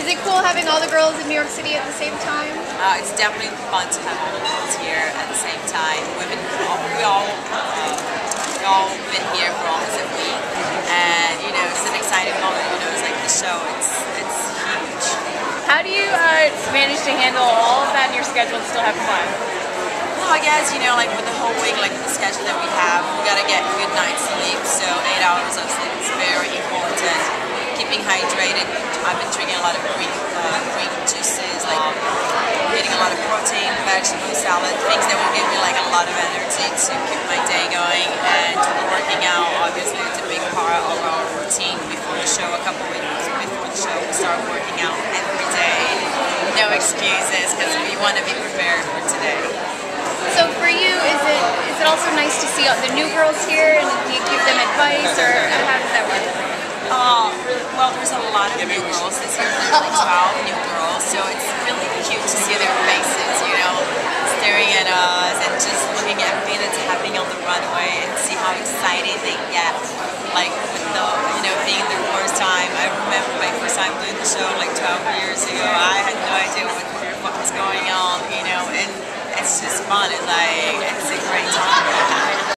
it cool having all the girls in New York City at the same time? It's definitely fun to have all the girls here at the same time. We all been here for almost a week, and you know it's an exciting moment. You know, it's like the show. It's huge. How do you manage to handle all of that in your schedule and still have fun? Well, I guess you know, like with the whole week, like the schedule that we have, we gotta get a good night's sleep. So 8 hours of sleep is very important. Keeping hydrated. I've been drinking a lot of green juices, like getting a lot of protein, vegetable salad, things that will give me like a lot of energy to keep my day going. And working out, obviously, it's a big part of our routine before the show. A couple weeks before the show, we start working out every day. No excuses, because we want to be prepared for today. So for you, is it also nice to see all the new girls here, and do you give them advice, or how does that work? Well, there's a lot of new girls this year. There's like 12 new girls, so it's really cute to see their faces, you know, staring at us and just looking at everything that's happening on the runway and see how excited they get.